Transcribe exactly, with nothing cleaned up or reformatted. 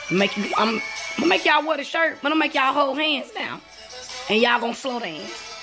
Make you, I'm, I'm gonna make y'all wear the shirt, but I'm gonna make y'all hold hands now. And y'all gonna slow dance.